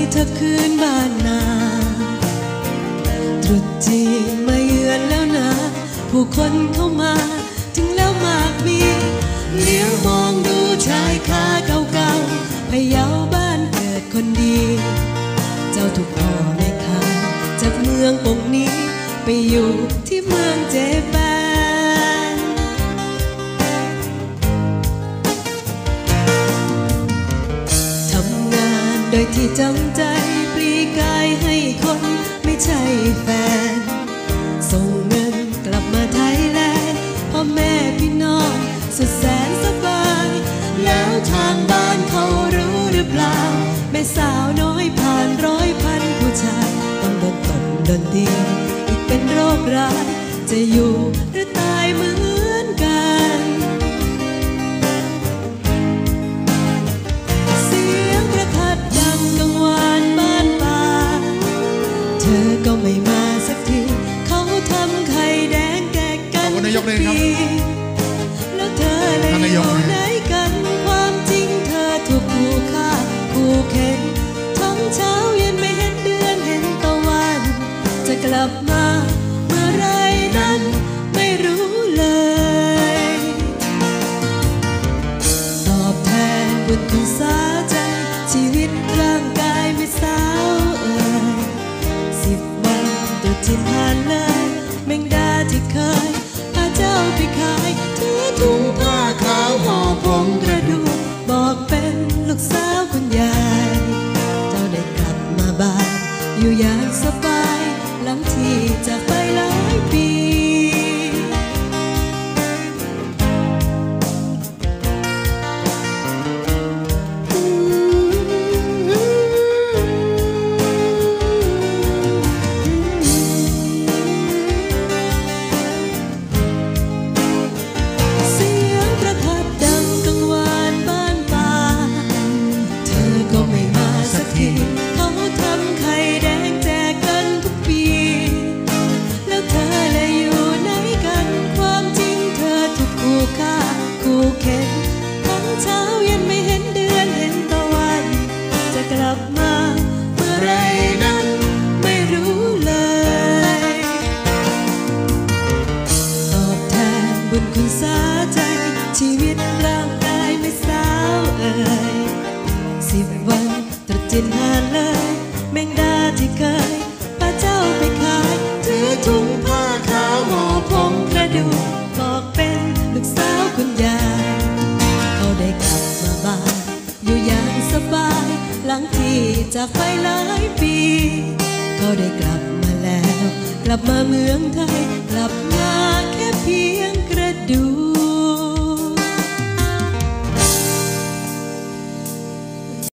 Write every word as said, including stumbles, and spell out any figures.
เธอคืนบ้านนาตรุษจีนมาเยือนแล้วนะผู้คนเข้ามาถึงแล้วมากมีเลี้ยวมองดูชายคาเก่าๆพะเยาบ้านเกิดคนดีเจ้าถูกพ่อแม่ขายจากเมืองปงนี้ไปอยู่ที่เมืองเจแปนทำงานโดยที่จำใจปลีกายให้คนไม่ใช่แฟนส่งเงินกลับมาไทยแลนด์พ่อแม่พี่น้องสุดแสนสบายแล้วทางบ้านเขารู้หรือเปล่าแม่สาวน้อยผ่านร้อยพันผู้ชายต้องโดนตบโดนตีอีกเป็นโรคร้ายจะอยู่หรือตายเหมือนกันเสียงประทัดดังกังวานบ้านป่าเธอก็ไม่มาสักทีเขาทำไข่แดงแกะกันทุกปีแล้วเธอเลยอยู่ไหนกันความจริงเธอถูกคู่ฆ่าคู่เข็นทั้งเช้าเย็นไม่เห็นเดือนเห็นตะวันจะกลับมาเมื่อไรนั้นไม่รู้เลยตอบแทนบุญคุณสาใจชีวิตร่างกายไม่สาวเอ่ยสิบวันตัวที่ผ่านเลยแมงดาที่เคยพาเจ้าไปขายถือถุงผ้าขาวห่อผงกระดูกบอกเป็นลูกสาวคุณยายเจ้าได้กลับมาบ้านอยู่อย่างสบายหลังที่จากไปหลายปีคุณสาใจชีวิตร่างกายไม่สาวเอ่ยสิบวันตรุษจีนผ่านเลยแมงดาที่เคยพาเจ้าไปขายถือถุงผ้าขาวห่อผงกระดูกบอกเป็นลูกสาวคุณยายเขาได้กลับมาบ้านอยู่อย่างสบายหลังที่จากไปหลายปีเขาได้กลับมาแล้วกลับมาเมืองไทยกลับมาแค่เพียงกระดูก